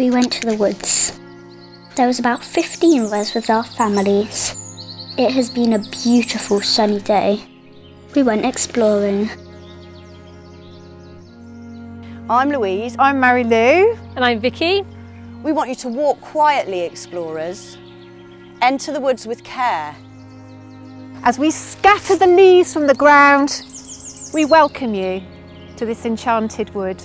we went to the woods. There was about 15 of us with our families. It has been a beautiful sunny day. We went exploring. I'm Louise. I'm Marie-Lou. And I'm Vicki. We want you to walk quietly, explorers. Enter the woods with care. As we scatter the leaves from the ground, we welcome you to this enchanted wood.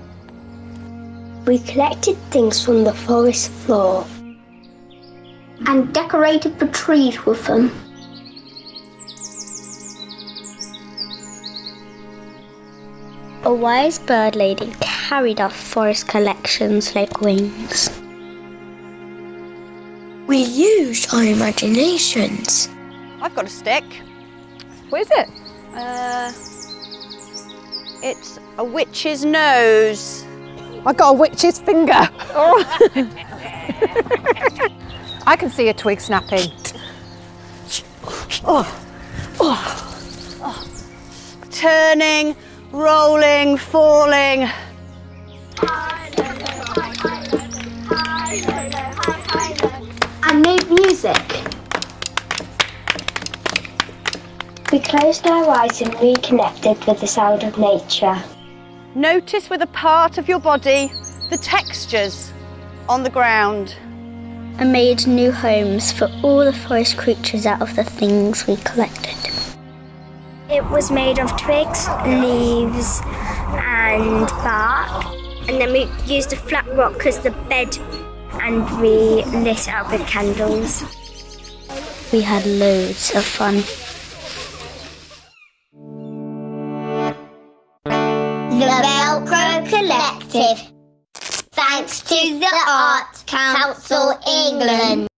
We collected things from the forest floor and decorated the trees with them. A wise bird lady carried our forest collections like wings. We used our imaginations. I've got a stick. What is it? It's a witch's nose. I got a witch's finger. Oh. I can see a twig snapping. Oh. Oh. Turning, rolling, falling. And made music. We closed our eyes and reconnected with the sound of nature. Notice with a part of your body the textures on the ground. And made new homes for all the forest creatures out of the things we collected. It was made of twigs, leaves and bark. And then we used a flat rock as the bed and we lit it up with candles. We had loads of fun. The Velcro Collective. Thanks to the Arts Council England.